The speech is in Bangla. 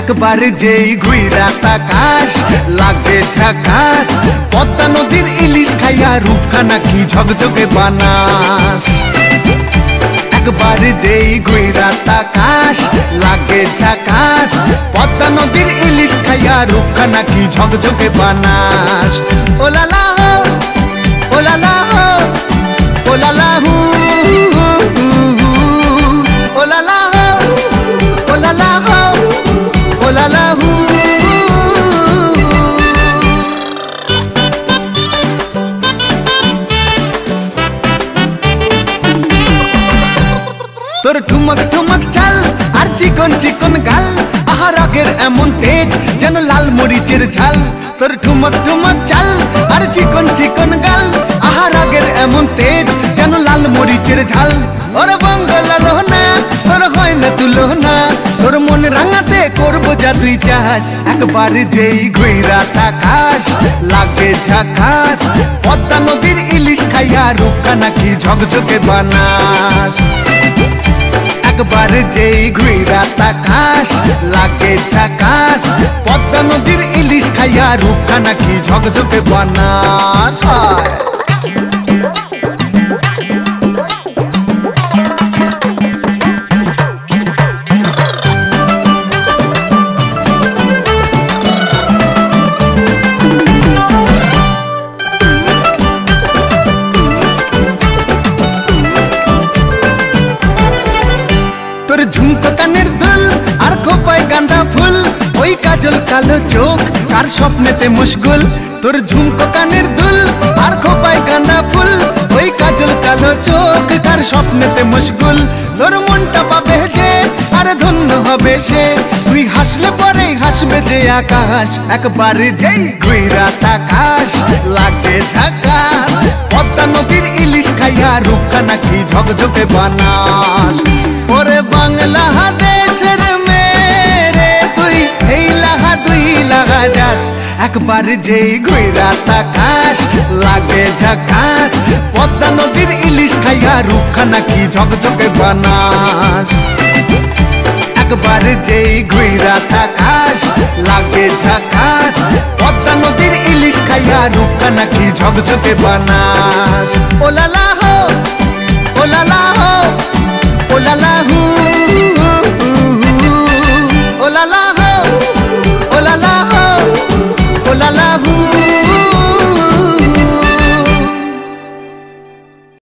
একবার যেই ঘুইরা তাকাস লাগে ঝাকাস। পদ্মা নদীর ইলিশ খাইয়া রূপখানা কি ঝকঝকে বানাস। একবার যেই ঘুইরা তাকাস লাগে ঝাকাস। পদ্মা নদীর ইলিশ খাইয়া রূপখানা কি ঝকঝকে বানাস। ওলালা হো ওলালা হো ওলালা হু ওলালা হো ওলালা হো ওলালা হু। তোর ঠুমক ঠুমক চাল আর চিকন চিকন গাল, আহা রাগের এমন তেজ যেন লাল মরিচের ঝাল। তোর ঠুমক ঠুমক চাল আর চিকন চিকন গাল, আহা রাগের এমন তেজ যেন লাল মরিচের ঝাল। ওর বঙ্গলা লোহনা তোর হয় না তুলনা, তোর মন রাঙাতে করবো যা তুই চাস। একবার যেই ঘুইরা তাকাস লাগে ঝাকাস। পদ্মা নদীর ইলিশ খাইয়া রূপখানা কি ঝকঝকে বানাস। একবার যেই ঘুইরা তাকাস লাগে ঝাকাস। পদ্মা নদীর ইলিশ খাইয়া রূপখানা কি ঝকঝকে বানাস। তোর ঝুমকো কানের দুল আর খোপায় গাঁদা ফুল, ওই কাজল কালো চোখ কার স্বপ্নেতে মুশগুল। তোর ঝুমকো কানের দুল আর খোপায় গাঁদা ফুল, ওই কাজল কালো চোখ কার স্বপ্নেতে মুশগুল। তোর মনটা পাবে যে আর ধন্য হবে সে, তুই হাসলে পরে হাসবে যে আকাশ। একবার যেই ঘুইরা তাকাস লাগে ঝাকাস। পদ্মা নদীর ইলিশ খাইয়া রূপখানা কি ঝকঝকে বানাস। ওরে বাংলা দেশের মেরে তুই এই লাহা দুই লাগা যাস। একবার যেই ঘুইরা তাকাস লাগে ঝাকাস। পদ্মা নদীর ইলিশ খাইয়া রূপখানা কি ঝকঝকে বানাস। একবার যেই ঘুইরা তাকাস লাগে ঝাকাস। পদ্মা নদীর ইলিশ খাইয়া রূপখানা কি ঝকঝকে বানাস। ওলালা হো ওলালা হো